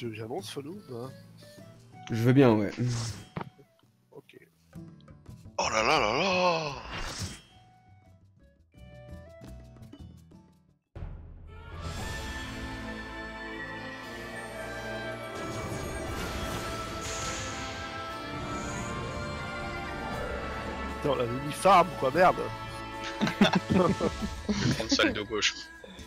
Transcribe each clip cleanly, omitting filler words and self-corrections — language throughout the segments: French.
Tu veux que j'annonce, Follow bah. Je veux bien, ouais. Ok. Oh là là là là. Putain, on avait mis farm quoi, merde. Je vais prendre celle de gauche.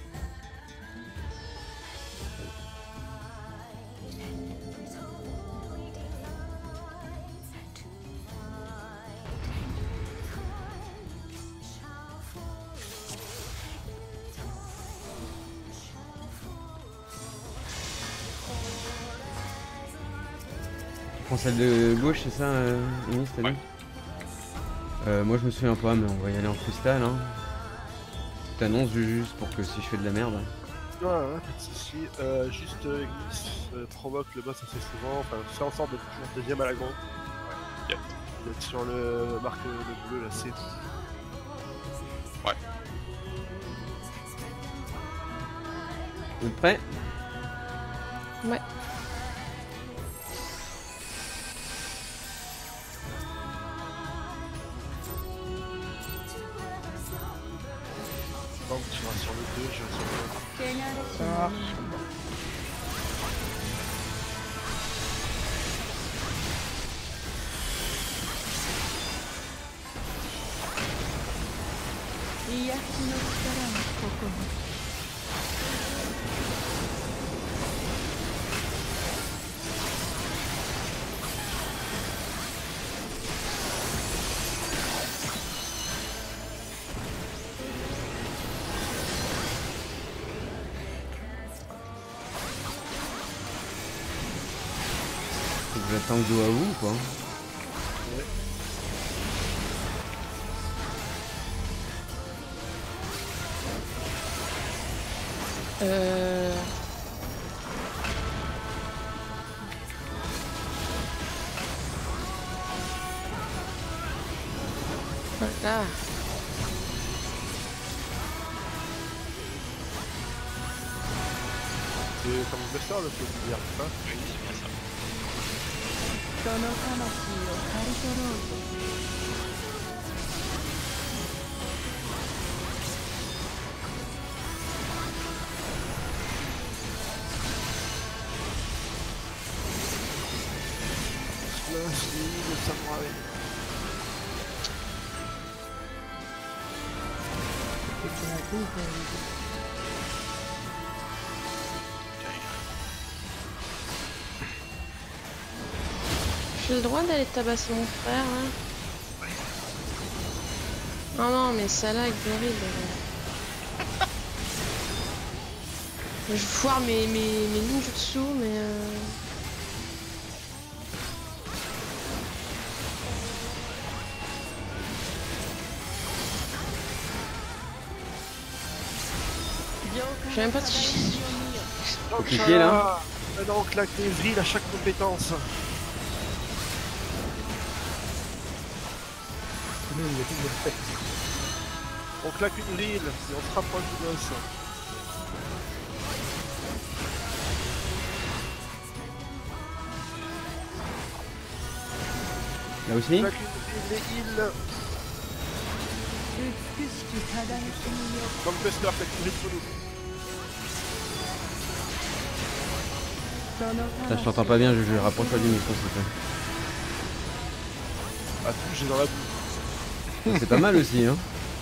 Tu prends celle de gauche, c'est ça, Amy, t'as dit? Moi je me souviens pas, mais on va y aller en freestyle, hein. T'annonces juste pour que si je fais de la merde. Ouais, pas de soucis. Juste, Ignis provoque le boss assez souvent, enfin, fait en sorte d'être toujours deuxième à la grande. Yep. D'être sur le marque le bleu, là, c'est. Ouais. Vous êtes prêts? Ouais. Donc tu vas sur le 2, je vais sur le 1. Ça marche. Faut que j'attende dos à vous ou quoi? Voilà. C'est comme Buster le faut dire, hein. Oui, c'est bien ça. Là, c'est le samouraï. J'ai le droit d'aller tabasser mon frère là. Non non mais ça lag horrible. Je foire mes ninjutsu mais je sais même pas si Compliqué, là. Maintenant on claque des vrilles à chaque compétence. On claque une vrille et on se rapproche du boss. Là On aussi? claque une vrille, les heals. Donc Buster, claque une vrille sur nous. Putain, je t'entends pas bien, je rapproche-toi du micro s'il te plaît. Ah, tout, j'ai dans la boue. C'est pas mal aussi, hein.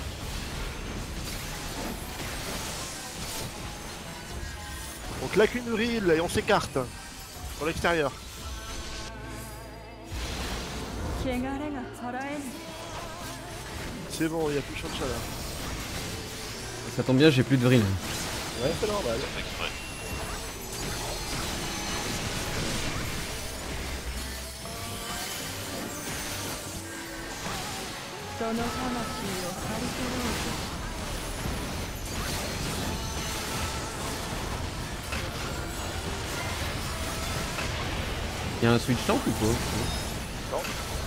On claque une vrille et on s'écarte. Sur l'extérieur. C'est bon, il n'y a plus de champ de chaleur. Ça tombe bien, j'ai plus de vrille. Ouais, c'est normal. Ouais. Y'a un switch tank ou pas? Non.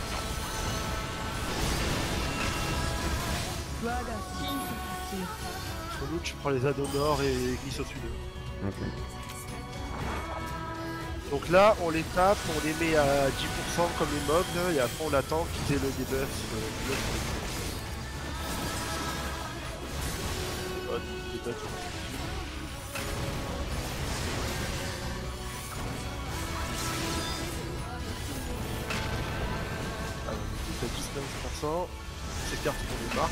Sur nous, tu prends les anneaux nord et glisse au sud. Ok. Donc là, on les tape, on les met à 10% comme les mobs, là, et après on attend qu'ils aient le debuff. Alors, 19%, c'est cartes qu'on démarque.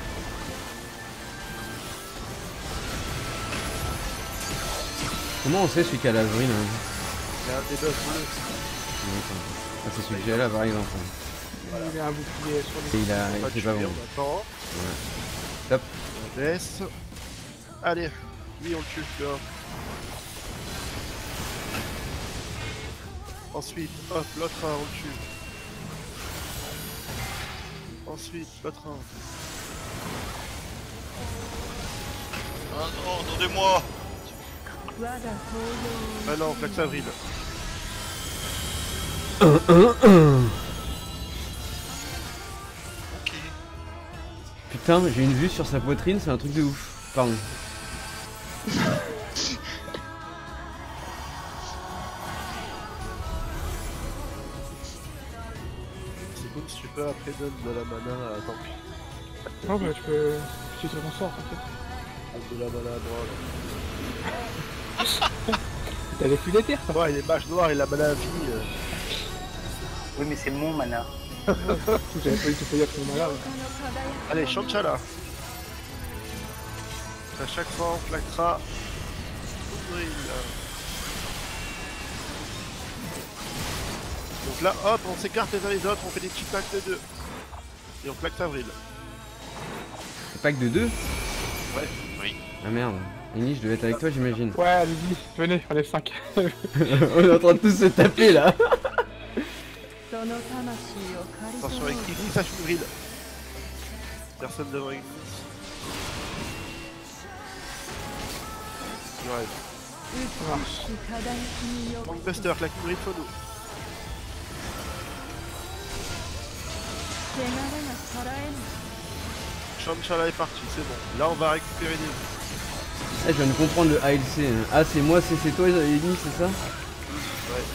Comment on sait celui qui a l'avril hein? Il y a un debuff bleu. Ah, c'est celui que j'ai là par exemple. Voilà. Il a un bouclier sur Et il a. On va C'est pas tuer, bon. on attend, Top. on laisse. Allez, lui on le tue, tu vois. Ensuite, hop, l'autre un, on le tue. Ensuite, l'autre un. Ah non, attendez-moi. Ah non, Flax Avril. Ok. Putain, j'ai une vue sur sa poitrine, c'est un truc de ouf. Pardon. C'est cool si tu peux après donne de la mana à tank. Non, bah, tu peux. Tu te t'en sors, t'inquiète. Donne de la mana à droite. T'as les flux d'éther, ça. Ouais, il est mage noir et la mana à vie. Oui, mais c'est mon mana. J'avais pas eu tout fait pour malade. Allez, Shanchala. À chaque fois, on plaquera. Donc là, hop, on s'écarte les uns les autres, on fait des petits packs de 2. Et on plaque Avril. Le pack de 2? Ouais. Oui. Ah merde. Ignis, je devais être avec toi, j'imagine. Ouais, allez-y, venez, on est 5. On est en train de tous se taper là. Attention avec Ignis, ça Avril. Personne devant Ignis. Ouais. Ça marche. Monkbuster, claque Avril, faut nous. Shanchala est parti, c'est bon. Là, on va récupérer des vies. Ah, je viens de comprendre le ALC. Hein. Ah, c'est moi, c'est toi, Ignis, c'est ça? Ouais.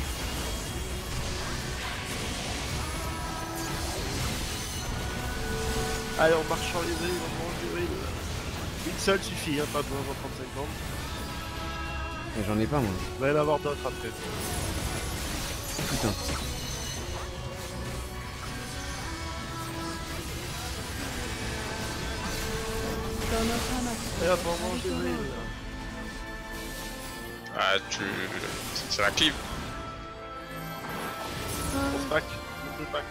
Allez, on marche sur les drills, on mange des drills. Une seule suffit, hein, pas besoin d'en prendre 50. Mais j'en ai pas, moi. Il va y en avoir d'autres après. Putain. Et hop, on mange des drills. Ah, c'est la clip. On se pack, on se pack.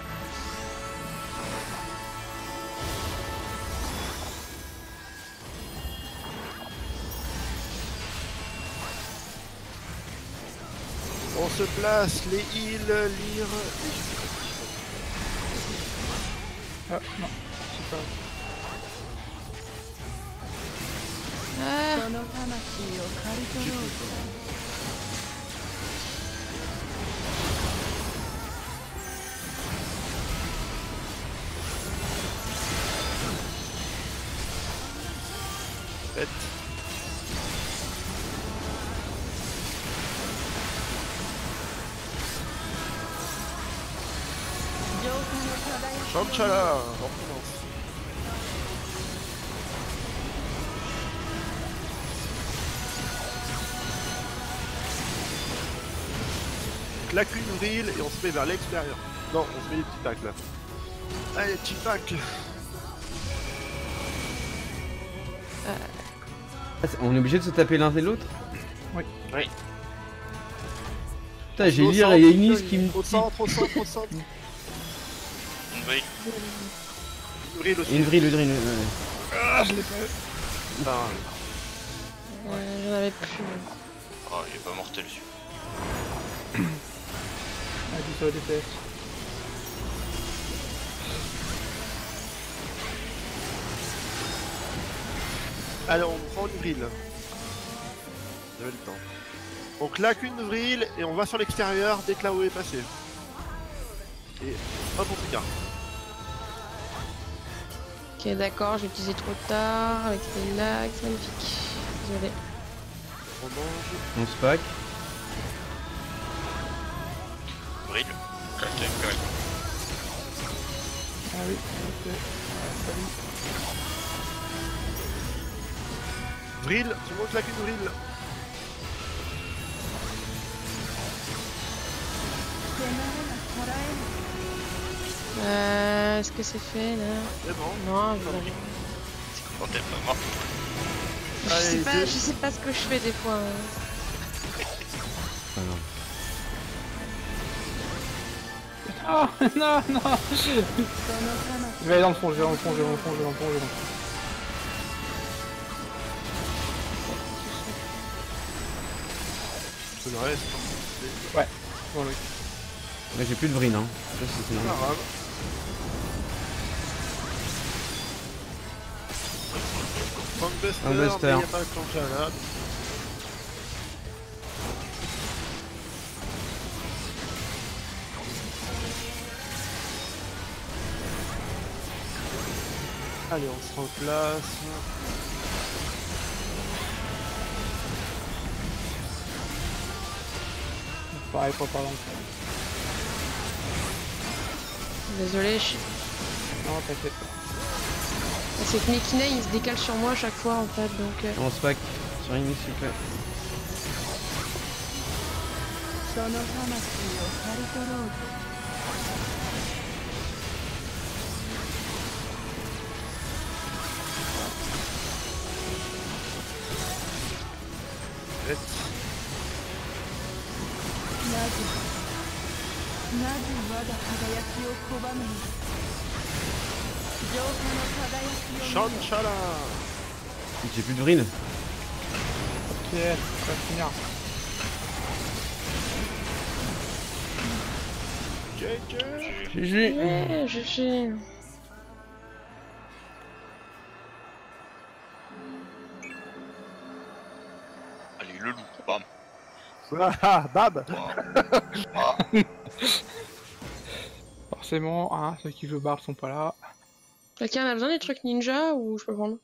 On se place, les heals, lire, Ah, non, c'est pas. Faites. Shanchala, on recommence. Claque une vrille et on se met vers l'extérieur. Non, on se met des petits packs là. Allez, petits packs. Ah, on est obligé de se taper l'un et l'autre? Oui. Oui. Putain, j'ai Au Lire centre, et Ignis qui me. Au centre, au centre, au centre. Oui. Une vrille aussi. Une vrille, le drine. Ah, je l'ai pas. Enfin, J'en avais plus. Oh, il est pas mortel celui. Ah, dis sur le DPS. allez, on prend une vrille. J'avais le temps. On claque une vrille et on va sur l'extérieur dès que la haut est passé. Et hop, on s'écarte. Ok, d'accord, j'ai utilisé trop tard avec les lags, magnifique. Désolé. On mange. On se pack. Vril. Ok, correct. Ah oui, ok. Ouais, salut. Vril, tu montes là qu'une vril. Est-ce que c'est fait là? C'est bon. Non, Quand t'es pas mort. Allez, je sais pas ce que je fais des fois. Pas grave. Ah non, non. Je vais aller dans le fond, je vais dans le fond, je vais dans le fond, je vais dans le fond, je vais dans le fond. Je le reste. Bon, oui. Là j'ai plus de vrille, hein. Ça, c'est Pas normal. grave. Funkbuster, mais Funkbuster. il n'y a pas de plancha là. Allez, on se replace. Pareil, pas par là. Désolé, Non, t'inquiète pas. c'est que Mekina il se décale sur moi à chaque fois en fait donc. On se pack sur une s'il vous plaît. Vite. Chanchala. J'ai plus de vrille. Ok, ça va finir. JJ. GG. Ouais, je fais. Allez, le loup, bam. Ah, Bab. Ah, Forcément, hein, ceux qui veulent barre sont pas là. Quelqu'un a besoin des trucs ninja ou je peux prendre?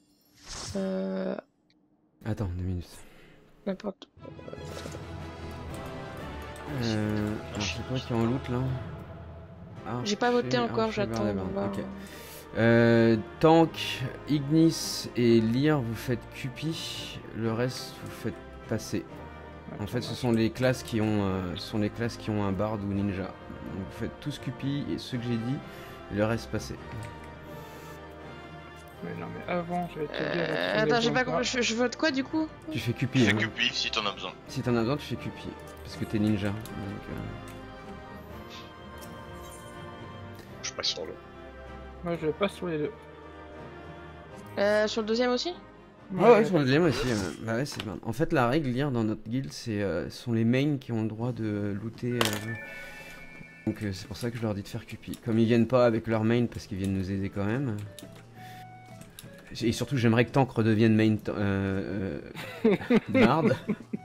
Attends, 2 minutes. N'importe. Alors c'est quoi qui est en loot là? J'ai pas voté Archer, encore, Archer, j'attends de Barnabas, voir. ok. Tank, Ignis et Lyre, vous faites Cupi. Le reste, vous faites passer. En fait, ce sont les classes qui ont, un bard ou ninja. Donc vous faites tous Cupi et ceux que j'ai dit, et le reste passer. Mais non, mais avant, je vais te dire. Attends, j'ai pas compris. Je vote quoi du coup? Tu fais Cupi. tu fais Hein. Cupi si t'en as besoin. Si t'en as besoin, tu fais Cupi. Parce que t'es ninja. Donc, Je passe sur l'eau. Moi, je passe sur les deux. Sur le deuxième aussi? ouais, sur le deuxième aussi. Bah ouais, c'est bien. En fait, la règle lire dans notre guild, c'est sont les mains qui ont le droit de looter. Donc c'est pour ça que je leur dis de faire Cupi. Comme ils viennent pas avec leur main parce qu'ils viennent nous aider quand même. Et surtout, j'aimerais que Tank redevienne main Bard.